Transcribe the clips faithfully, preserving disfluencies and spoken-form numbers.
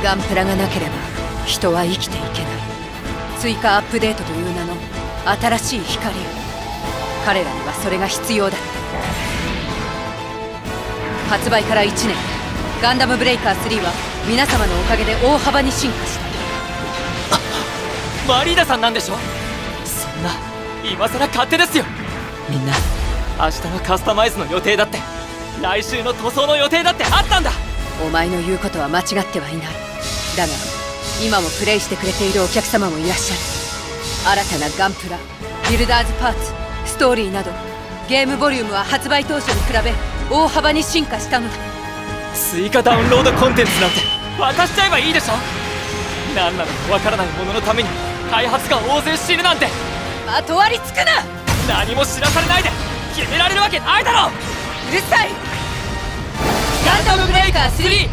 ガンプラがなければ人は生きていけない。追加アップデートという名の新しい光を、彼らにはそれが必要だった。発売からいちねん、ガンダムブレイカースリーは皆様のおかげで大幅に進化した。 マリーナさんなんでしょ。そんな今さら勝手ですよ。みんな明日のカスタマイズの予定だって、来週の塗装の予定だってあったんだ。 お前の言うことは間違ってはいない。だが今もプレイしてくれているお客様もいらっしゃる。新たなガンプラ、ビルダーズパーツ、ストーリーなどゲームボリュームは発売当初に比べ大幅に進化したのだ。 追加ダウンロードコンテンツなんて渡しちゃえばいいでしょ。何なのかわからないもののために開発が大勢死ぬなんて。 まとわりつくな。 何も知らされないで決められるわけないだろ。 うるさい。ガンダムブレイカースリー。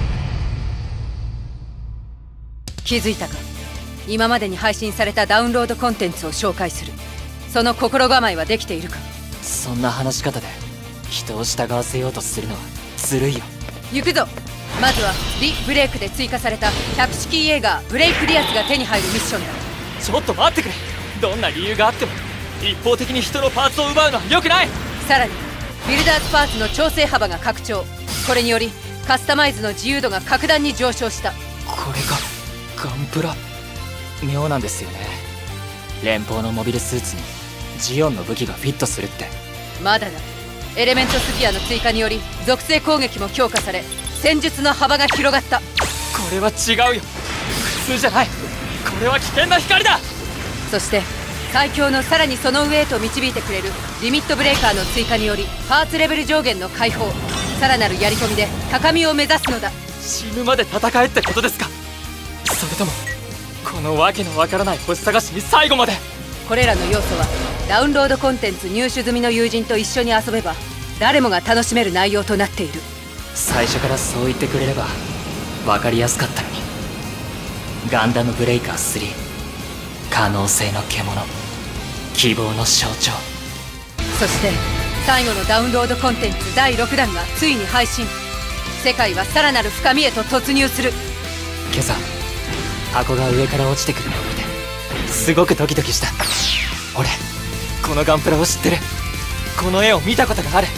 気づいたか。今までに配信されたダウンロードコンテンツを紹介する。その心構えはできているか。 そんな話し方で人を従わせようとするのはずるいよ。 行くぞ。まずはリ・ブレイクで追加された百式イエーガーブレイクリアスが手に入るミッションだ。 ちょっと待ってくれ。どんな理由があっても一方的に人のパーツを奪うのは良くない。 さらにビルダーズパーツの調整幅が拡張。これによりカスタマイズの自由度が格段に上昇した。 これがガンプラ。妙なんですよね。連邦のモビルスーツにジオンの武器がフィットするって。 まだだ。エレメントスフィアの追加により属性攻撃も強化され戦術の幅が広がった。これは違うよ。普通じゃない。これは危険な光だ。 そして最強のさらにその上へと導いてくれるリミットブレーカーの追加によりパーツレベル上限の解放、さらなるやり込みで高みを目指すのだ。 死ぬまで戦えってことですか。それともこのわけのわからない星探しに最後まで。 これらの要素はダウンロードコンテンツ入手済みの友人と一緒に遊べば誰もが楽しめる内容となっている。 最初からそう言ってくれれば分かりやすかったのに。ガンダムブレイカースリー、可能性の獣、希望の象徴。 そして最後のダウンロードコンテンツだいろくだんがついに配信。世界はさらなる深みへと突入する。 今朝箱が上から落ちてくるのを見てすごくドキドキした。俺このガンプラを知ってる。この絵を見たことがある。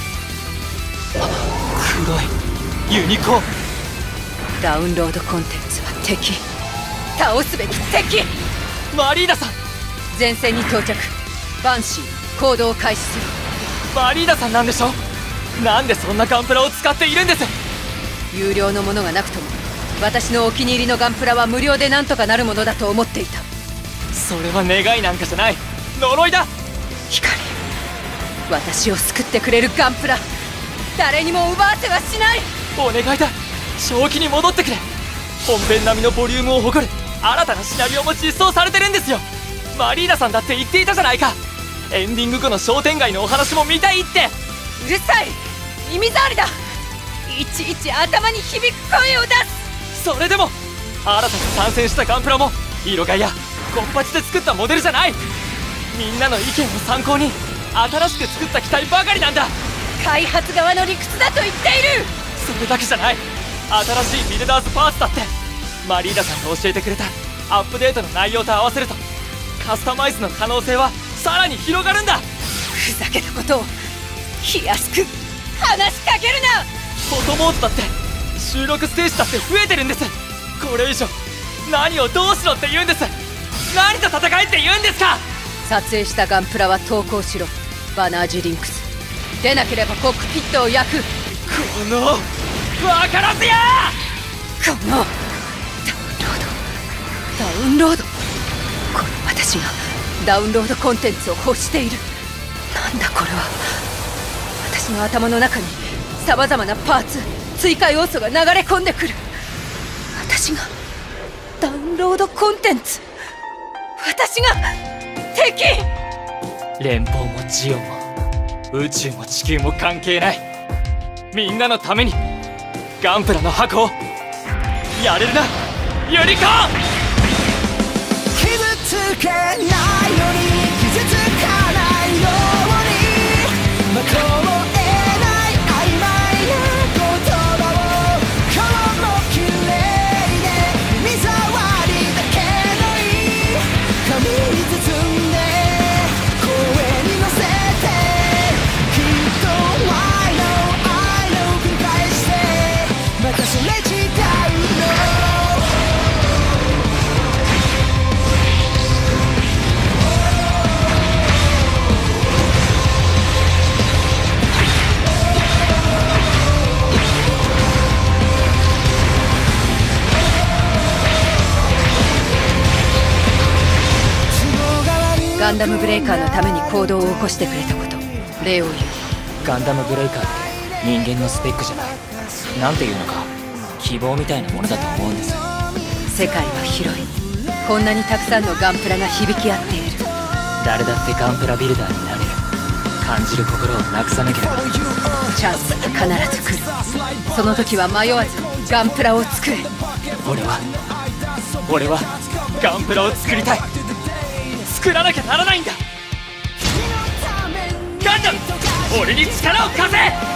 黒いユニコーン。 ダウンロードコンテンツは敵。倒すべき敵。 マリーナさん。 前線に到着。バンシー行動を開始する。 マリーナさんなんでしょ。なんでそんなガンプラを使っているんです。 有料のものがなくとも私のお気に入りのガンプラは無料でなんとかなるものだと思っていた。 それは願いなんかじゃない、呪いだ。 光、私を救ってくれるガンプラ、誰にも奪わせはしない。 お願いだ、正気に戻ってくれ。本編並みのボリュームを誇る新たなシナリオも実装されてるんですよ。マリーナさんだって言っていたじゃないか。エンディング後の商店街のお話も見たいって。 うるさい、耳障りだ。いちいち頭に響く声を出す。 それでも新たに参戦したガンプラも色替えやコンパチで作ったモデルじゃない。みんなの意見を参考に新しく作った機体ばかりなんだ。 開発側の理屈だと言っている。 それだけじゃない、新しいビルダーズパーツだってマリーナさんが教えてくれたアップデートの内容と合わせるとカスタマイズの可能性はさらに広がるんだ。 ふざけたことを気安く話しかけるな。 フォトモードだって収録ステージだって増えてるんです。これ以上何をどうしろって言うんです。何と戦えって言うんですか。 撮影したガンプラは投稿しろ。バナージリンクス出なければコックピットを焼く。このわからずや。 このダウンロードダウンロード、この私がダウンロードコンテンツを欲している。なんだこれは。私の頭の中にさまざまなパーツ追加要素が流れ込んでくる。私がダウンロードコンテンツ、私が敵。 連邦もジオンも宇宙も地球も関係ない。みんなのためにガンプラの箱をやれるなユニコーン。 傷つけないように傷つかないようにまとも曖昧な言葉を今日も綺麗でガンダムブレイカーのために行動を起こしてくれたこと、礼を言う。 ガンダムブレイカーって人間のスペックじゃない、なんていうのか希望みたいなものだと思うんです。 世界は広い。こんなにたくさんのガンプラが響き合っている。 誰だってガンプラビルダーになれる。感じる心をなくさなければ。 チャンスは必ず来る。その時は迷わずガンプラを作れ。 俺は俺はガンプラを作りたい。作らなきゃならないんだ。ガンダム、俺に力を貸せ。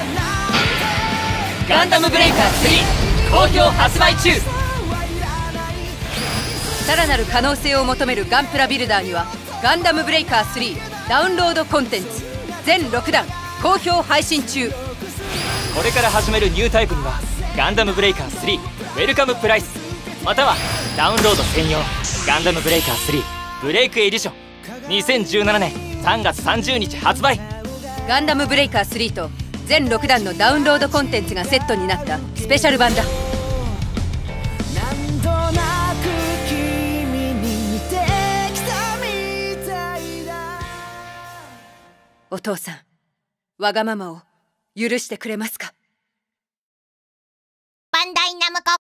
ガンダムブレイカースリー好評発売中。 さらなる可能性を求めるガンプラビルダーにはガンダムブレイカースリーダウンロードコンテンツ全ろくだん好評配信中。 これから始めるニュータイプにはガンダムブレイカースリーウェルカムプライス、またはダウンロード専用ガンダムブレイカースリーブレイクエディションにせんじゅうななねんさんがつさんじゅうにち発売。 ガンダムブレイカースリーと全ろくだんのダウンロードコンテンツがセットになったスペシャル版だ。 なんとなく君に似てきたみたいだ。 お父さん、わがままを許してくれますか。 バンダイナムコ